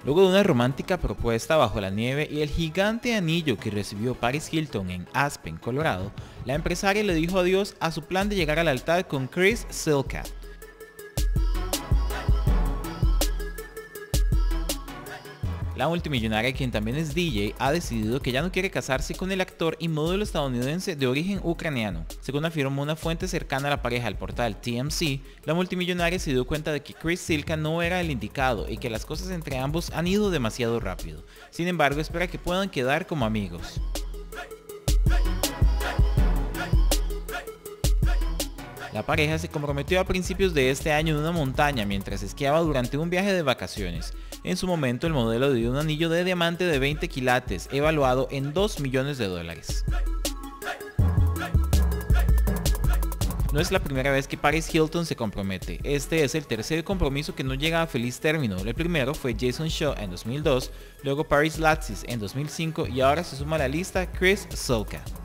Luego de una romántica propuesta bajo la nieve y el gigante anillo que recibió Paris Hilton en Aspen, Colorado, la empresaria le dijo adiós a su plan de llegar al altar con Chris Silka. La multimillonaria, quien también es DJ, ha decidido que ya no quiere casarse con el actor y modelo estadounidense de origen ucraniano. Según afirmó una fuente cercana a la pareja al portal TMZ, la multimillonaria se dio cuenta de que Chris Silka no era el indicado y que las cosas entre ambos han ido demasiado rápido. Sin embargo, espera que puedan quedar como amigos. La pareja se comprometió a principios de este año en una montaña mientras esquiaba durante un viaje de vacaciones. En su momento, el modelo dio un anillo de diamante de 20 quilates, evaluado en $2 millones. No es la primera vez que Paris Hilton se compromete. Este es el tercer compromiso que no llega a feliz término. El primero fue Jason Shaw en 2002, luego Paris Latsis en 2005 y ahora se suma a la lista Chris Silka.